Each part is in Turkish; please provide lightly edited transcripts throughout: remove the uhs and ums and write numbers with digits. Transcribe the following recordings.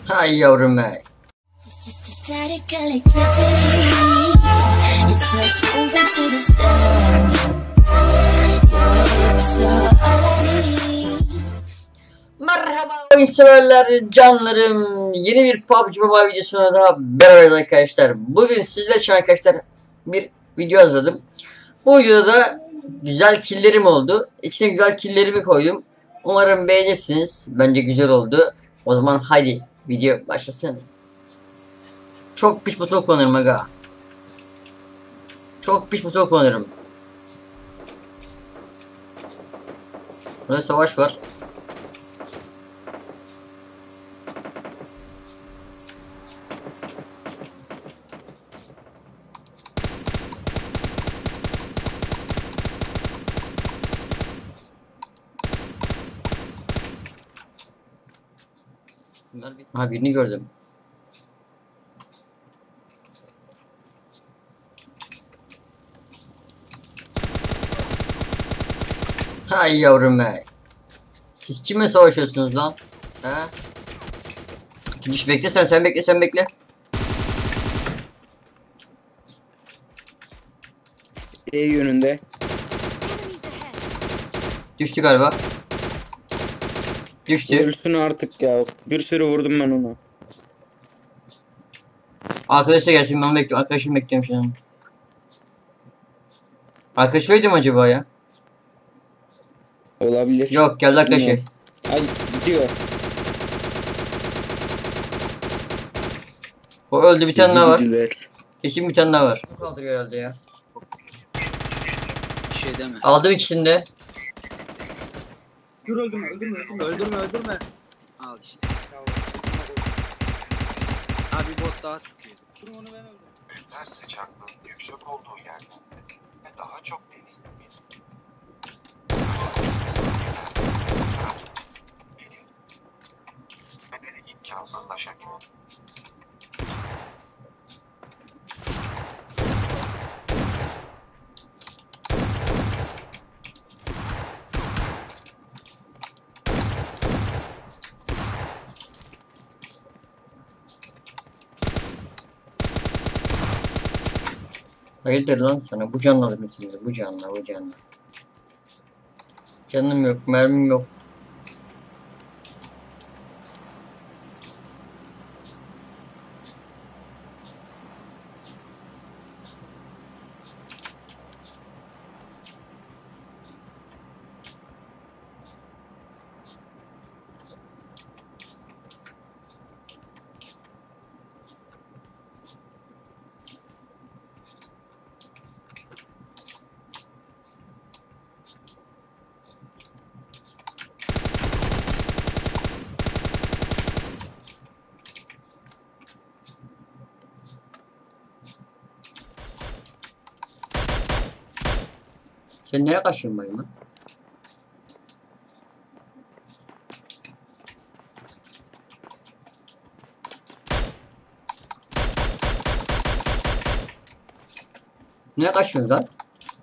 Hay yavrum be. Merhaba oyun severler, canlarım. Yeni bir PUBG Mobile videosuna daha beraberiz arkadaşlar. Bugün sizler için arkadaşlar bir video hazırladım. Bu videoda da güzel killerim oldu. İçine güzel killerimi koydum. Umarım beğenirsiniz. Bence güzel oldu. O zaman haydi video başlasın. Çok piş motor kullanırım aga. Çok piş motor kullanırım. Burada savaş var. Ha, birini gördüm. Hay yavrum be. Siz kime savaşıyorsunuz lan? Ha? Gidiş bekle sen bekle sen bekle. E yönünde. Düştü galiba. Düştü. Ölsün artık ya. Bir sürü vurdum ben ona. Arkadaş da gelsin, ben bekliyorum. Arkadaşım bekliyorum şu an. Arkadaş öyle mi acaba ya? Olabilir. Yok, geldi arkadaşı. Ay gidiyor. O öldü, bir tane daha var. Gidiler. Kesin bir tane daha var. Kaldırıyor herhalde ya. Bir şey deme. Aldım ikisini de. Dur öldürme. Al işte. Abi bot daha sıkıyor. Dur onu ben öldüm. Rüzgar sıcaklığının yüksek olduğu yerlerde ve daha çok deniz bedeni imkansızlaşabilir. Hayırdır lan sana? Bu canla mısınız? Bu canla. Canım yok, mermim yok. Sen nereye kaçıyorsun bayım? Nereye kaçıyorsun lan?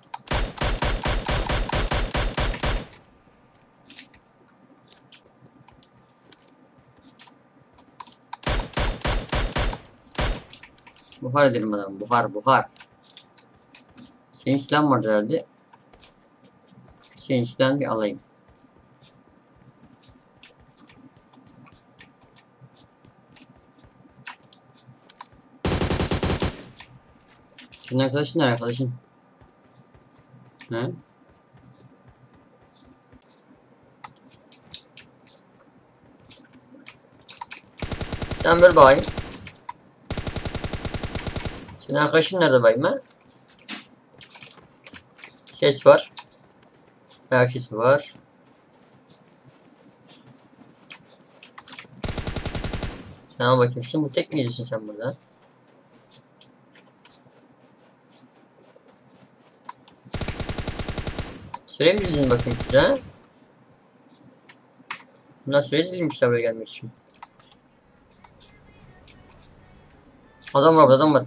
Buhar edelim adam. Buhar. Senin silahın vardı herhalde. Senin silahını bir alayım. Senin arkadaşın nerede arkadaşın? He? Sen ver bakayım. Senin arkadaşın nerede bayım ha? Ses var. Ayak sesi var. Sana bakayım, şimdi bu tek mi gidiyorsun sen burada? Süre mi bildin bakayım size ha? Bunlar süre zilmişler buraya gelmek için. Adam var.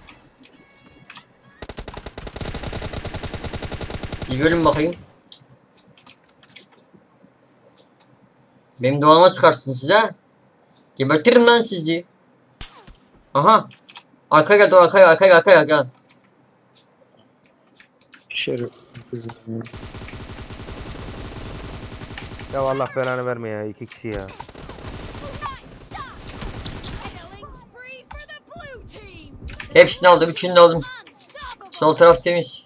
Bir bölüm bakayım. Benim doğalma sıkarsın size. Gebertirim lan sizi. Aha. Arkaya gel, dur arkaya gel. Şerif. Ya Allah belanı verme ya, 2 kişi ya. Hepsini aldım, üçünü de aldım. Sol taraf temiz.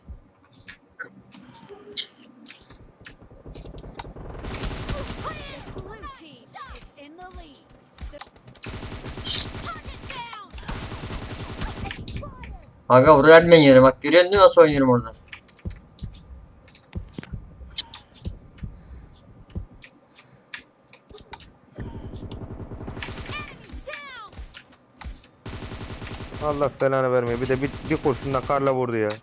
Aga buraya ben yerim, bak görüyorsun değil mi nasıl oynuyorum orada. Allah belanı verme. Bir de bir kurşunla karla vurdu ya.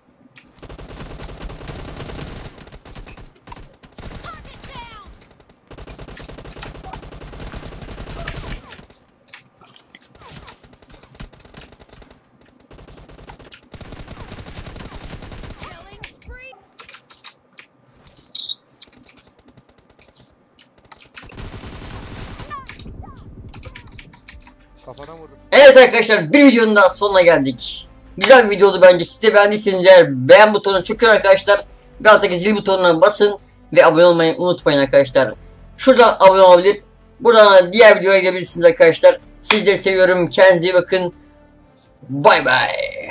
Kafadan vurdu. Evet arkadaşlar, bir videonun daha sonuna geldik. Güzel bir videodu bence. Siz de beğendiyseniz eğer beğen butonuna çökün arkadaşlar. Ve alttaki zil butonuna basın. Ve abone olmayı unutmayın arkadaşlar. Şuradan abone olabilir. Buradan da diğer videoya gidebilirsiniz arkadaşlar. Sizleri seviyorum. Kendinize iyi bakın. Bay bay.